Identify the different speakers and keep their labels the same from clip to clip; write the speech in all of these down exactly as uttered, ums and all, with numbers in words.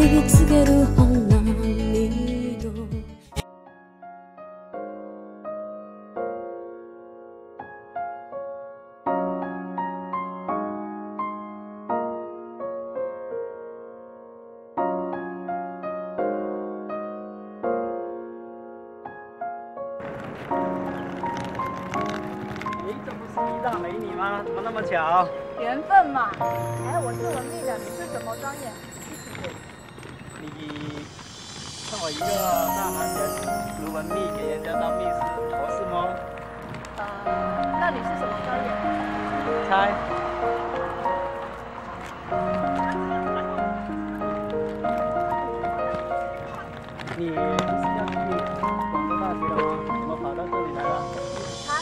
Speaker 1: り告げる花見の
Speaker 2: 哎，这不是一大美女吗？怎么那么巧？
Speaker 3: 缘分嘛。哎，我是文秘的，你是什么专业？
Speaker 2: 你看我一个大男人读文秘给人家当秘书，合适吗？
Speaker 3: 呃，那你是什么专业？
Speaker 2: 猜。你不是要去广州大学了吗？怎么跑到这里来了？
Speaker 3: 猜。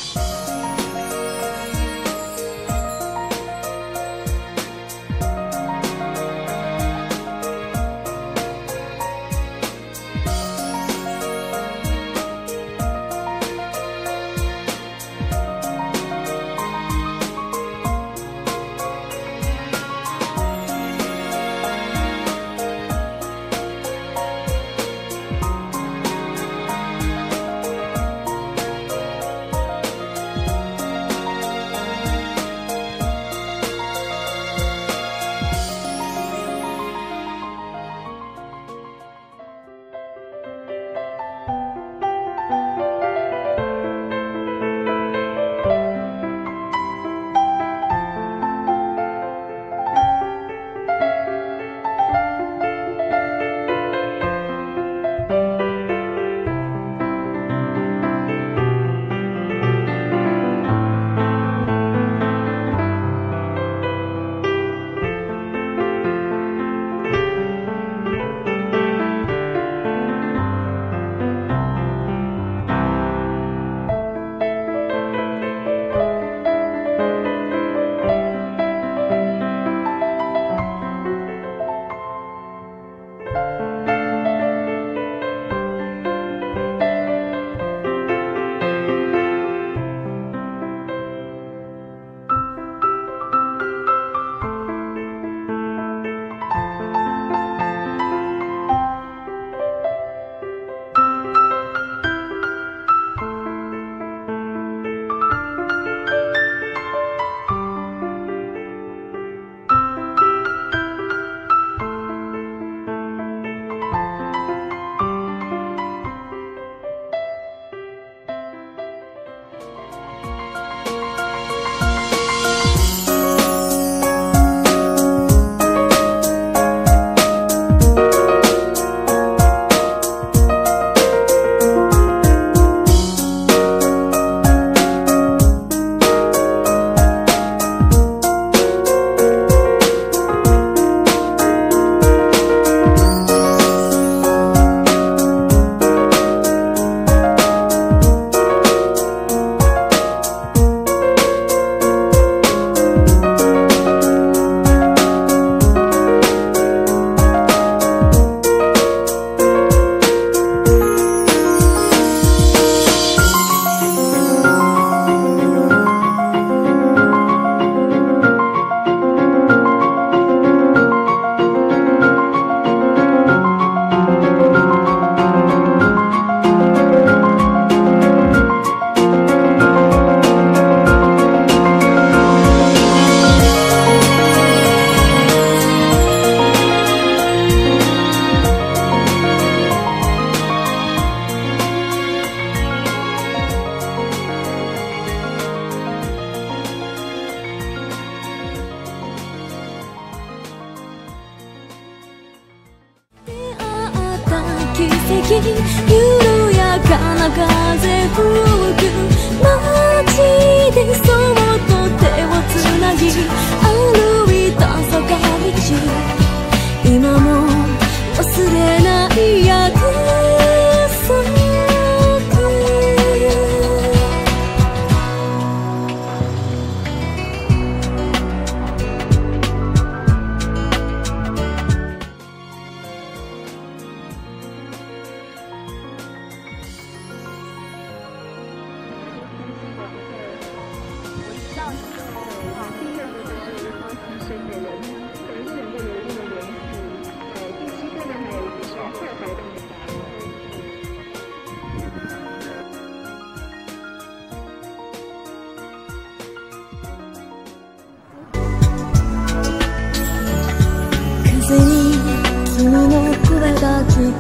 Speaker 1: 緩やかな風吹く街でそっと手をつなぎ歩いた坂道今も忘れない約束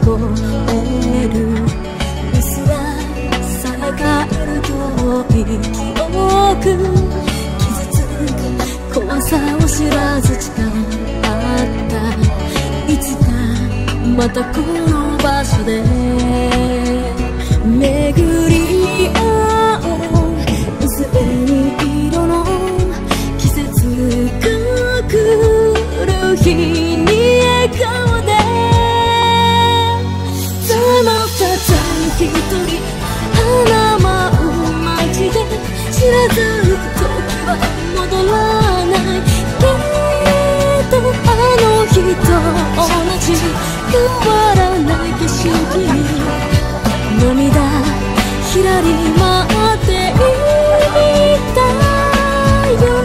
Speaker 1: こえるうっすらさやかえる遠い記憶傷つく怖さを知らず誓ったいつかまたこの場所で巡り合う薄紅色の季節が来る日に笑顔でさあまた一人花舞う街で知らず時は戻らないきっとあの日と同じ変わらない景色涙ひらり舞っていたよ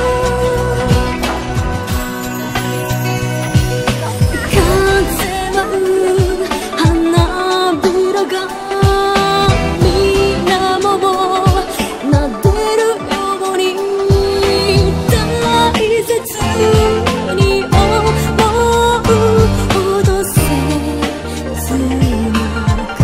Speaker 1: 風舞う花びらが水面を撫でるように大切に思うほど切なく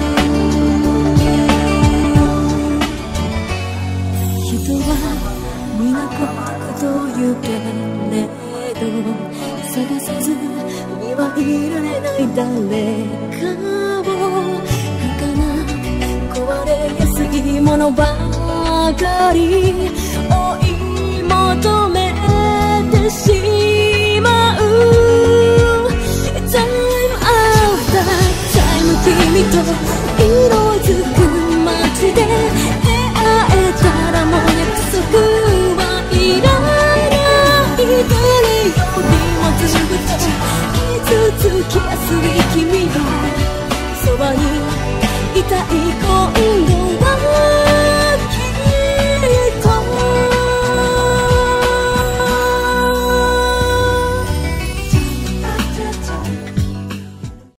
Speaker 1: 人は皆孤独と言うけれど探さずにはいられない誰かを儚く壊れやすいものばかり追い求めてしまう Time after time 君と色づ